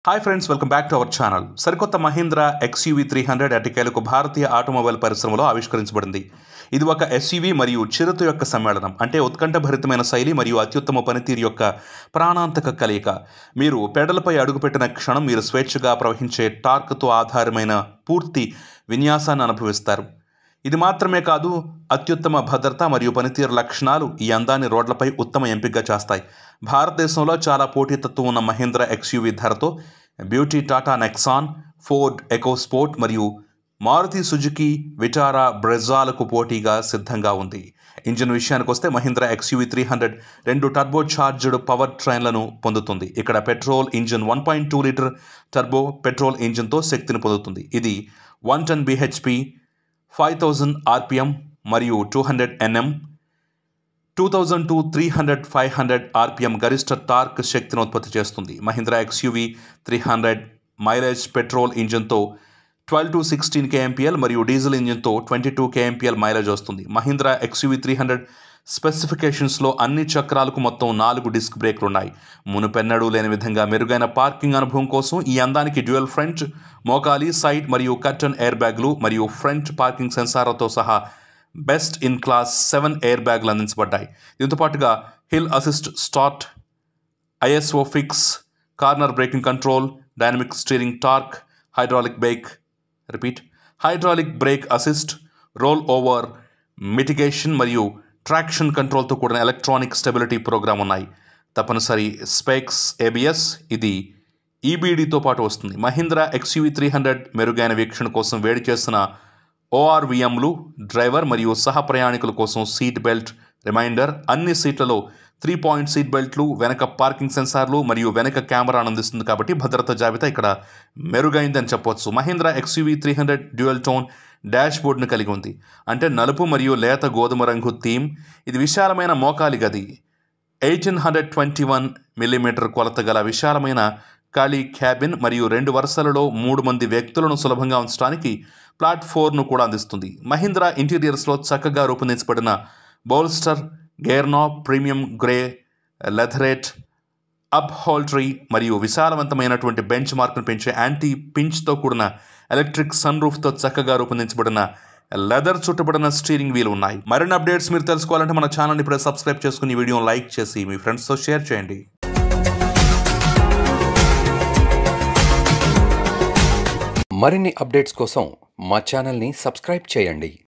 Hi friends, welcome back to our channel. సరికొత్త Mahindra XUV 300 అటికేలకు భారతీయ ఆటోమొబైల్ పరిశ్రమలో ఆవిష్కరించబడింది. ఇది ఒక SUV మరియు చిరుత యొక్క సమ్మేళనం. అంటే ఉత్కంఠభరితమైన శైలి మరియు అత్యుత్తమ పనితీరు యొక్క ప్రాణాంతక కలయిక. మీరు పెడలపై అడుగుపెట్టిన క్షణం మీరు స్వేచ్ఛగా ప్రవహించే టార్క్తో ఆధారమైన పూర్తి విన్యాసాన్ని అనుభవిస్తారు. ఇది మాత్రమే కాదు, అత్యుత్తమ భద్రత మరియు పనితీరు లక్షణాలు ఈ అందాన్ని రోడ్లపై ఉత్తమ ఎంపికగా చేస్తాయి. భారతదేశంలో చాలా పోటీతత్వం ఉన్న మహీంద్రా XUV ధరతో బ్యూటీ టాటా నెక్సాన్, ఫోర్డ్ ఎకోస్పోర్ట్ మరియు మారుతి సుజుకి విటారా బ్రెజాలకు పోటీగా సిద్ధంగా ఉంది. ఇంజిన్ విషయానికి వస్తే Mahindra XUV 300 2 turbo charged power ట్రైన్లను పొందుతుంది. ఇక్కడ petrol engine 1.2 litre turbo petrol ఇంజిన్తో శక్తిని పొందుతుంది. ఇది 110 bhp, 5000 rpm మరియు 200 Nm, 2000 to 300 500 rpm గరిష్ట టార్క్ శక్తిని ఉత్పత్తి చేస్తుంది. మహీంద్రా XUV 300 మైలేజ్ పెట్రోల్ ఇంజిన్తో 12 to 16 kmpl మరియు డీజిల్ ఇంజిన్తో 22 kmpl మైలేజ్ వస్తుంది. మహీంద్రా XUV 300 స్పెసిఫికేషన్స్లో అన్ని చక్రాలకు మొత్తం 4 డిస్క్ బ్రేక్లు ఉన్నాయి. మునుపెన్నడూ లేని విధంగా మెరుగైన పార్కింగ్ అనుభవం కోసం ఈ అందానికి డ్యూయల్ ఫ్రంట్, మోకాలి, సైడ్ మరియు కర్టన్ ఎయిర్ బ్యాగ్లు మరియు ఫ్రంట్ పార్కింగ్ సెన్సార్లతో సహా బెస్ట్ ఇన్ క్లాస్ 7 ఎయిర్ బ్యాగ్లు అందించబడ్డాయి. దీంతో పాటుగా hill assist start, ISO fix, corner braking control, dynamic steering torque, hydraulic brake assist, roll over mitigation మరియు ట్రాక్షన్ కంట్రోల్తో కూడిన ఎలక్ట్రానిక్ స్టెబిలిటీ ప్రోగ్రామ్ ఉన్నాయి. తప్పనిసరి స్పెక్స్ ABS, ఇది EBDతో పాటు వస్తుంది. మహీంద్రా XUV 300 మెరుగైన వీక్షణ కోసం వేడి చేసిన ORVMలు, డ్రైవర్ మరియు సహ ప్రయాణికుల కోసం సీట్ బెల్ట్ రిమైండర్, అన్ని సీట్లలో 3-point సీట్ బెల్ట్లు, వెనక పార్కింగ్ సెన్సార్లు మరియు వెనక కెమెరాను అందిస్తుంది. కాబట్టి భద్రతా జాబితా ఇక్కడ మెరుగైందని చెప్పవచ్చు. Mahindra XUV 300 dual tone dash బోర్డ్ను కలిగి ఉంది. అంటే నలుపు మరియు లేత గోధుమ రంగు థీమ్. ఇది విశాలమైన మోకాలి గది, 1821 mm కొలత గల విశాలమైన ఖాళీ క్యాబిన్ మరియు 2 వరుసలలో 3 మంది వ్యక్తులను సులభంగా ఉంచడానికి ప్లాట్ఫోర్ను కూడా అందిస్తుంది. మహీంద్రా ఇంటీరియర్స్లో చక్కగా రూపొందించబడిన bolster, gear knob, premium grey leatherette upholstery మరియు విశాలవంతమైనటువంటి బెంచ్ మార్క్ను పెంచే యాంటీ పించ్తో కూడిన ఎలక్ట్రిక్ సన్ రూఫ్తో చక్కగా రూపొందించబడిన లెదర్ చుట్టబడిన స్టీరింగ్ వీల్ ఉన్నాయి. మరిన్ని అప్డేట్స్ మీరు తెలుసుకోవాలంటే మన ఛానల్ని ఇప్పుడే సబ్స్క్రైబ్ చేసుకుని ఈ వీడియోని లైక్ చేసి మీ ఫ్రెండ్స్తో షేర్ చేయండి. మరిన్ని అప్డేట్స్ కోసం మా ఛానల్ని సబ్స్క్రైబ్ చేయండి.